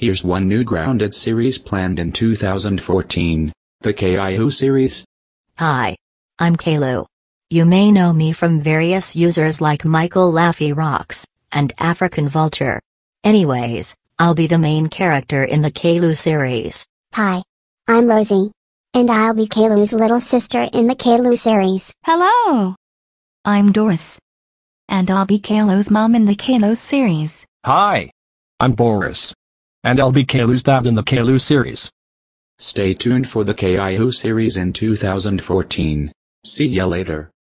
Here's one new Grounded series planned in 2014, the Caillou series. Hi. I'm Caillou. You may know me from various users like Michael Laffy Rocks, and African Vulture. Anyways, I'll be the main character in the Caillou series. Hi. I'm Rosie. And I'll be Caillou's little sister in the Caillou series. Hello. I'm Doris. And I'll be Caillou's mom in the Caillou series. Hi. I'm Boris. And I'll be Caillou's dad in the Caillou series. Stay tuned for the Caillou series in 2014. See ya later.